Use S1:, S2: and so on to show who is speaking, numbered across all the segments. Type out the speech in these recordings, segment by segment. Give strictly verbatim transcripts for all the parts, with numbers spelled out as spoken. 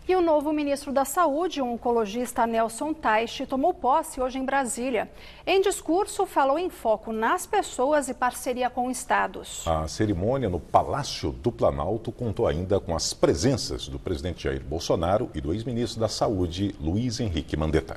S1: E o novo ministro da Saúde, o oncologista Nelson Teich, tomou posse hoje em Brasília. Em discurso, falou em foco nas pessoas e parceria com estados.
S2: A cerimônia no Palácio do Planalto contou ainda com as presenças do presidente Jair Bolsonaro e do ex-ministro da Saúde, Luiz Henrique Mandetta.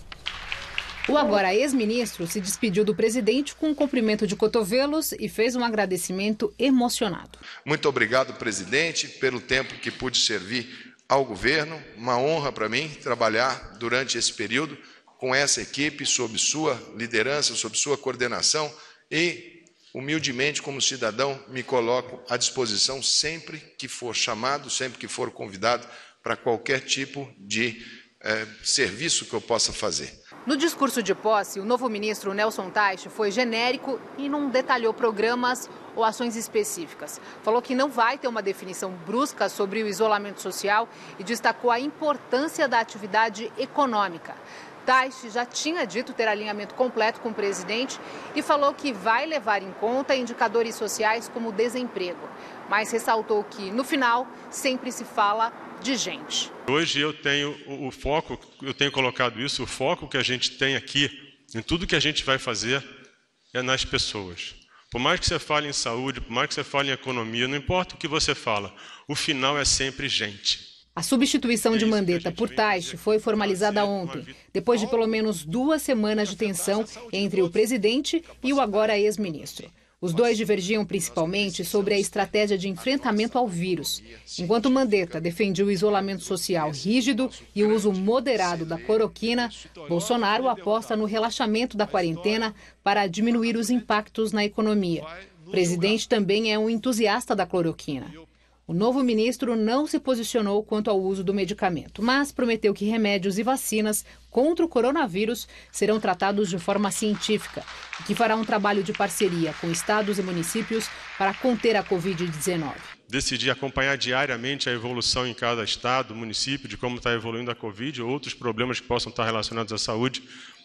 S3: O agora ex-ministro se despediu do presidente com um cumprimento de cotovelos e fez um agradecimento emocionado.
S4: Muito obrigado, presidente, pelo tempo que pude servir ao governo. Uma honra para mim trabalhar durante esse período com essa equipe, sob sua liderança, sob sua coordenação e, humildemente, como cidadão, me coloco à disposição sempre que for chamado, sempre que for convidado para qualquer tipo de eh, serviço que eu possa fazer.
S3: No discurso de posse, o novo ministro Nelson Teich foi genérico e não detalhou programas ou ações específicas. Falou que não vai ter uma definição brusca sobre o isolamento social e destacou a importância da atividade econômica. Teich já tinha dito ter alinhamento completo com o presidente e falou que vai levar em conta indicadores sociais como desemprego, mas ressaltou que, no final, sempre se fala de gente.
S5: Hoje eu tenho o foco, eu tenho colocado isso, o foco que a gente tem aqui, em tudo que a gente vai fazer, é nas pessoas. Por mais que você fale em saúde, por mais que você fale em economia, não importa o que você fala, o final é sempre gente.
S3: A substituição de Mandetta por Teich foi formalizada ontem, depois de pelo menos duas semanas de tensão entre o presidente e o agora ex-ministro. Os dois divergiam principalmente sobre a estratégia de enfrentamento ao vírus. Enquanto Mandetta defendia o isolamento social rígido e o uso moderado da cloroquina, Bolsonaro aposta no relaxamento da quarentena para diminuir os impactos na economia. O presidente também é um entusiasta da cloroquina. O novo ministro não se posicionou quanto ao uso do medicamento, mas prometeu que remédios e vacinas contra o coronavírus serão tratados de forma científica e que fará um trabalho de parceria com estados e municípios para conter a covid dezenove.
S5: Decidi acompanhar diariamente a evolução em cada estado, município, de como está evoluindo a Covid, outros problemas que possam estar relacionados à saúde,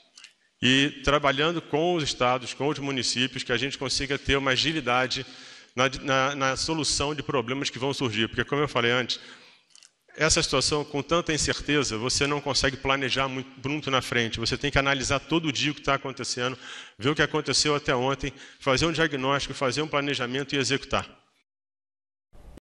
S5: e trabalhando com os estados, com os municípios, que a gente consiga ter uma agilidade Na, na, na solução de problemas que vão surgir. Porque, como eu falei antes, essa situação, com tanta incerteza, você não consegue planejar muito, muito na frente. Você tem que analisar todo dia o que está acontecendo, ver o que aconteceu até ontem, fazer um diagnóstico, fazer um planejamento e executar.